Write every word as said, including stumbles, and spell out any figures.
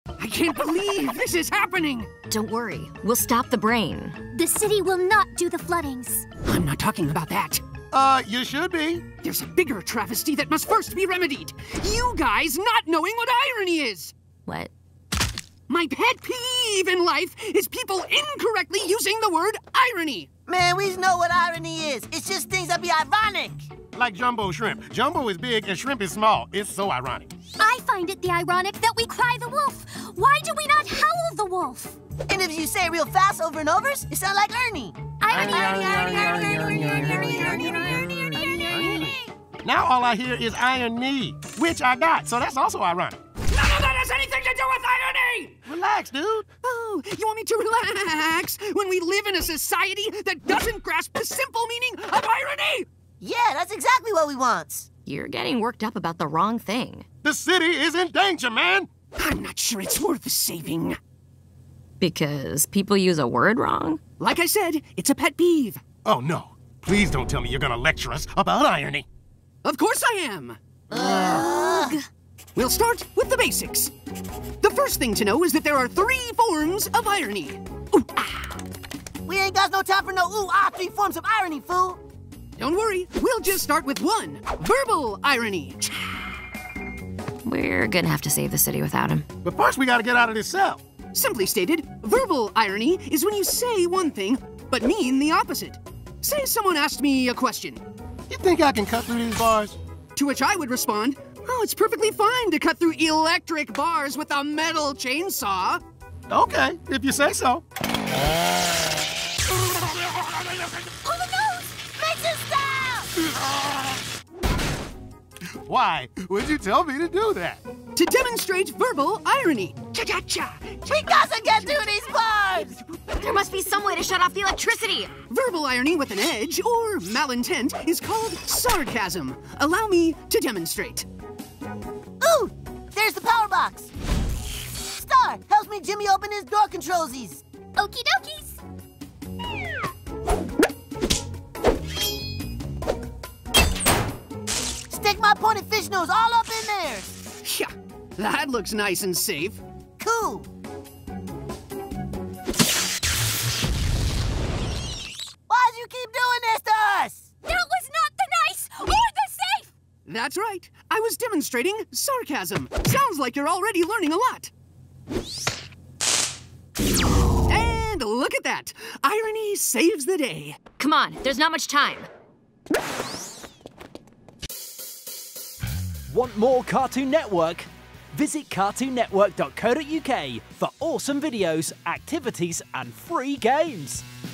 I can't believe this is happening! Don't worry, we'll stop the brain. The city will not do the floodings. I'm not talking about that. Uh, you should be. There's a bigger travesty that must first be remedied. You guys not knowing what irony is! What? My pet peeve in life is people incorrectly using the word irony. Man, we know what irony is. It's just things that be ironic. Like jumbo shrimp. Jumbo is big and shrimp is small. It's so ironic. I find it the ironic that we cry the wolf. Why do we not howl the wolf? And if you say it real fast over and over, it sounds like Ernie. Irony, irony, irony, irony, irony, irony, irony, irony, irony, irony. Now all I hear is irony, which I got, so that's also ironic. None of that has anything to do with irony! Relax, dude. Oh, you want me to relax when we live in a society that doesn't grasp the simple meaning of irony? Yeah, that's exactly what we want. You're getting worked up about the wrong thing. The city is in danger, man. I'm not sure it's worth saving. Because people use a word wrong? Like I said, it's a pet peeve. Oh, no. Please don't tell me you're gonna lecture us about irony. Of course I am. Ugh. We'll start with the basics. The first thing to know is that there are three forms of irony. Ooh, ah. We ain't got no time for no ooh, ah, three forms of irony, fool. Don't worry, we'll just start with one, verbal irony. We're gonna have to save the city without him. But first we gotta get out of this cell. Simply stated, verbal irony is when you say one thing, but mean the opposite. Say someone asked me a question. You think I can cut through these bars? To which I would respond, oh, it's perfectly fine to cut through electric bars with a metal chainsaw. Okay, if you say so. Pull the nose! Makes it stop! Why would you tell me to do that? To demonstrate verbal irony. Cha-cha-cha. We gotta get through these bars! There must be some way to shut off the electricity! Verbal irony with an edge, or malintent, is called sarcasm. Allow me to demonstrate. Ooh! There's the power box! Star helps me Jimmy open his door controlsies. Okie dokies. Stick my pointed fish nose all up in there. Yeah, that looks nice and safe. Cool. Why'd you keep doing this to us? That was not the nice or the safe. That's right. I was demonstrating sarcasm. Sounds like you're already learning a lot. And look at that. Irony saves the day. Come on, there's not much time. Want more Cartoon Network? Visit cartoon network dot co dot U K for awesome videos, activities, and free games.